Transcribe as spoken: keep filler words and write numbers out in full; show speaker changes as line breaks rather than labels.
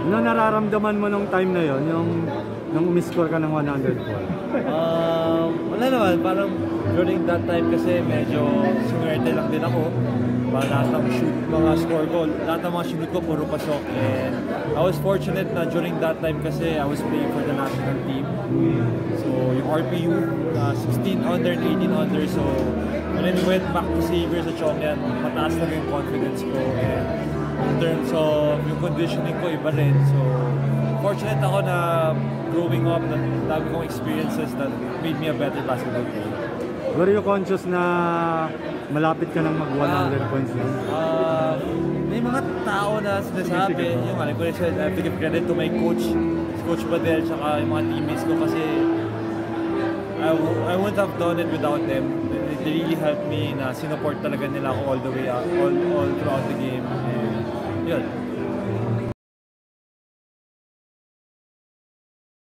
Ano nararamdaman mo nung time na yon, yung nung umiscore ka ng one hundred four?
Um, wala naman, parang during that time kasi medyo sumerte lang din ako. Para lahat ng shoot, mga score ko, lahat ng mga shoot ko puro pasok. And I was fortunate na during that time kasi I was playing for the national team. So yung R P U, uh, sixteen under, eighteen under. So when I went back to Xavier sa Chongyan, mataas na yung confidence ko. And in terms of yung conditioning ko, iba rin. So fortunate ako na growing up, na dami kong experiences that made me a better basketball player.
Were you conscious na malapit ka nang mag one hundred uh, points lang?
Uh, may mga tao na sinasabi, yung alam ko rin siya, I have to give credit to my coach, si Coach Badel, tsaka yung mga teammates ko kasi I, I wouldn't have done it without them. They, they really helped me na sinuport talaga nila ako all the way, all, all throughout the game. And yun.